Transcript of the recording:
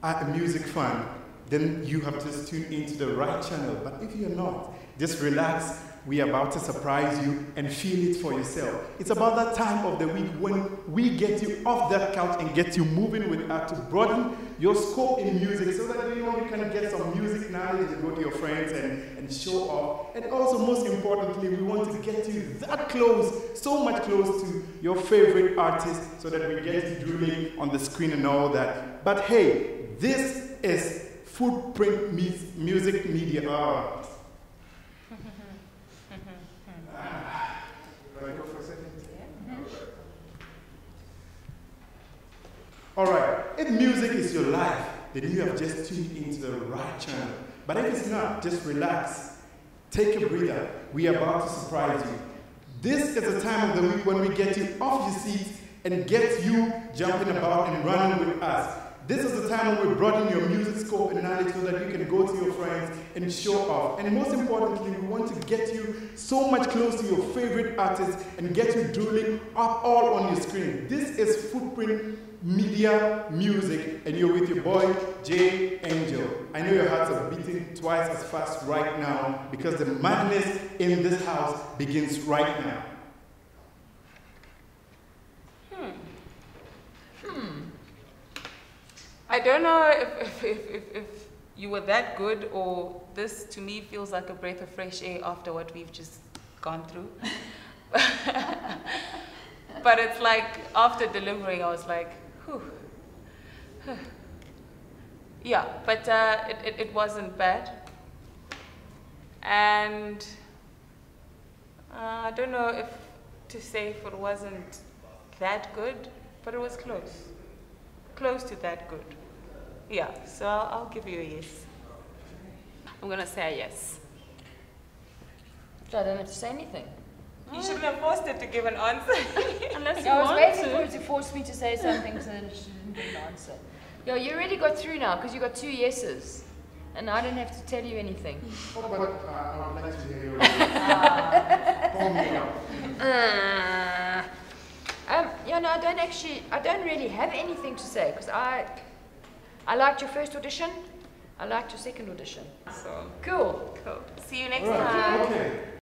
are a music fan, then you have just tuned into the right channel. But if you're not, just relax. We are about to surprise you and feel it for yourself. It's about that time of the week when we get you off that couch and get you moving with us to broaden your scope in music so that you can get some music knowledge and go to your friends and show off. And also, most importantly, we want to get you that close, so much close to your favorite artist so that we get you drooling on the screen and all that. But hey, this is Footprint Music Media. Alright, if music is your life, then you have just tuned into the right channel. But if it's not, just relax. Take a breather. We are about to surprise you. This is the time of the week when we get you off your seats and get you jumping about and running with us. This is the time when we broaden your music scope and knowledge so that you can go to your friends and show off. And most importantly, we want to get you so much close to your favorite artists and get you drooling up all on your screen. This is Footprint Media Music, and you're with your boy, J Angel. I know your hearts are beating twice as fast right now because the madness in this house begins right now. I don't know if you were that good, or this to me feels like a breath of fresh air after what we've just gone through. But it's like after delivering, I was like, whew. Yeah, but it wasn't bad. And I don't know if to say if it wasn't that good, but it was close. Close to that good. Yeah, so I'll give you a yes. I'm going to say a yes. So I don't have to say anything. You shouldn't have forced her to give an answer. Unless you I was want waiting to. for her to force me to say something so that she didn't give an answer. Yo, you already got through now because you got 2 yeses. And I don't have to tell you anything. But I would like to hear your yeah, no, I don't really have anything to say because I liked your first audition. I liked your second audition. So cool. See you next time. Okay.